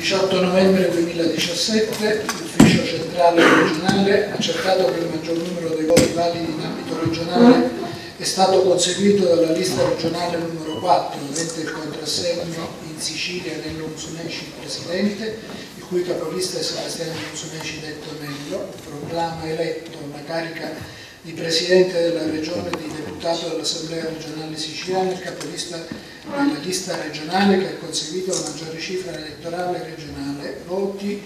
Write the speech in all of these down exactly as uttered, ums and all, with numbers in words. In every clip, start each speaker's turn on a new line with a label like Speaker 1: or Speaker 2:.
Speaker 1: diciotto novembre duemiladiciassette l'Ufficio Centrale Regionale ha accertato che il maggior numero dei voti validi in ambito regionale è stato conseguito dalla lista regionale numero quattro, avente il contrassegno in Sicilia Nello Musumeci Presidente, il cui capolista è Sebastiano Musumeci detto Nello, proclama eletto alla carica di Presidente della Regione e di Deputato dell'Assemblea regionale siciliana, il capolista della lista regionale che ha conseguito la maggiore cifra elettorale regionale, voti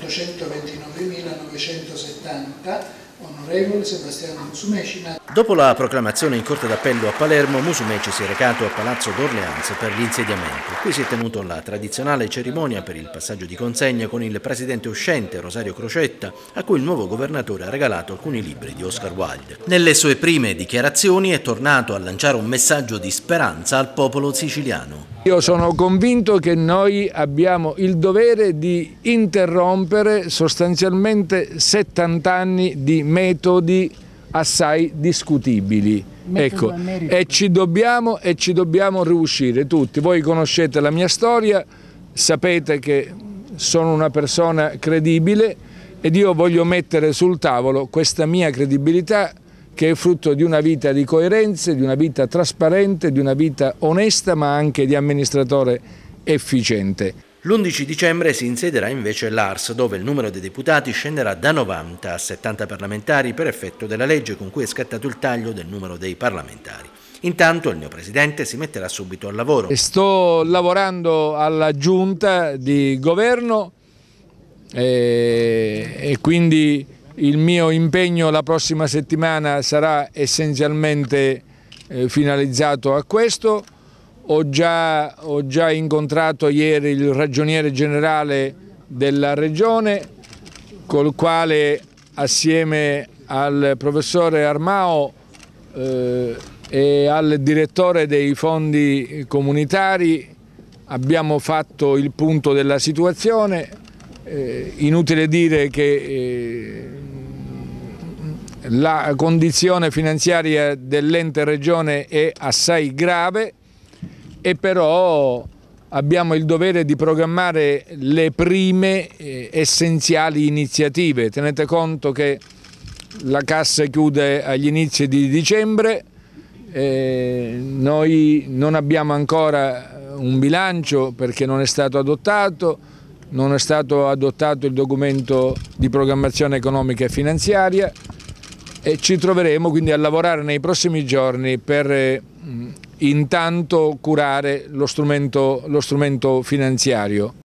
Speaker 1: ottocentoventinovemilanovecentosessanta, onorevole Sebastiano Musumeci.
Speaker 2: Dopo la proclamazione in Corte d'Appello a Palermo, Musumeci si è recato a Palazzo d'Orleans per l'insediamento. Qui si è tenuto la tradizionale cerimonia per il passaggio di consegna con il presidente uscente Rosario Crocetta, a cui il nuovo governatore ha regalato alcuni libri di Oscar Wilde. Nelle sue prime dichiarazioni è tornato a lanciare un messaggio di speranza al popolo siciliano.
Speaker 3: Io sono convinto che noi abbiamo il dovere di interrompere sostanzialmente settanta anni di metodi assai discutibili, ecco, e ci dobbiamo e ci dobbiamo riuscire tutti. Voi conoscete la mia storia, sapete che sono una persona credibile ed io voglio mettere sul tavolo questa mia credibilità, che è frutto di una vita di coerenze, di una vita trasparente, di una vita onesta, ma anche di amministratore efficiente.
Speaker 2: L'undici dicembre si insedierà invece l'A R S, dove il numero dei deputati scenderà da novanta a settanta parlamentari per effetto della legge con cui è scattato il taglio del numero dei parlamentari. Intanto il mio presidente si metterà subito al lavoro.
Speaker 3: Sto lavorando alla giunta di governo e, e quindi il mio impegno la prossima settimana sarà essenzialmente eh, finalizzato a questo. Ho già, ho già incontrato ieri il ragioniere generale della Regione, col quale assieme al professore Armao eh, e al direttore dei fondi comunitari abbiamo fatto il punto della situazione. Eh, inutile dire che eh, la condizione finanziaria dell'ente regione è assai grave, e però abbiamo il dovere di programmare le prime eh, essenziali iniziative. Tenete conto che la cassa chiude agli inizi di dicembre, eh, noi non abbiamo ancora un bilancio perché non è stato adottato, non è stato adottato il documento di programmazione economica e finanziaria, e ci troveremo quindi a lavorare nei prossimi giorni per eh, intanto curare lo strumento, lo strumento finanziario.